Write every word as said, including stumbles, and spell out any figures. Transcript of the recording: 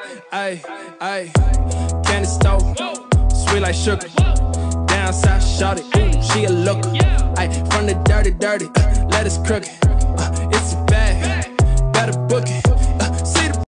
ay, ay. Candy stove, sweet like sugar. Down south, shawty, ooh, she a looker. Ay, from the dirty, dirty, uh, let us crooked.